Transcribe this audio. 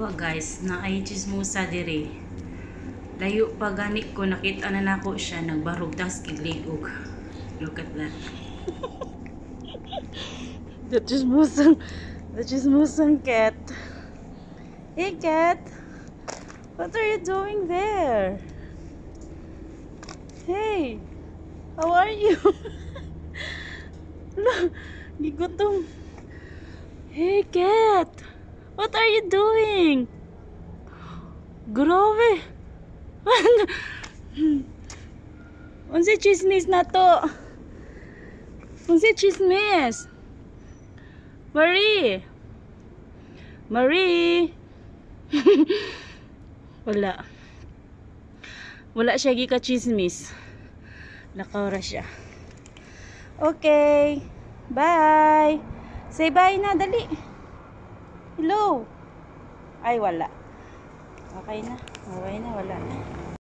Awa guys, na ay chismosa dire. Layo pa gani ko, nakita na nako siya, nagbarog tas kigligog. Look at that. The chismosang cat. Hey cat, what are you doing there? Hey, how are you? Look, gigutom. Hey cat, what are you doing? Grabe. Unsa chismis na to? Unsa chismis? Marie. Marie. Wala. Wala siya gika chismis. Nakawra siya. Okay. Bye. Say bye na, dali. Hello. Ay, wala. Okay na. Okay na, wala na.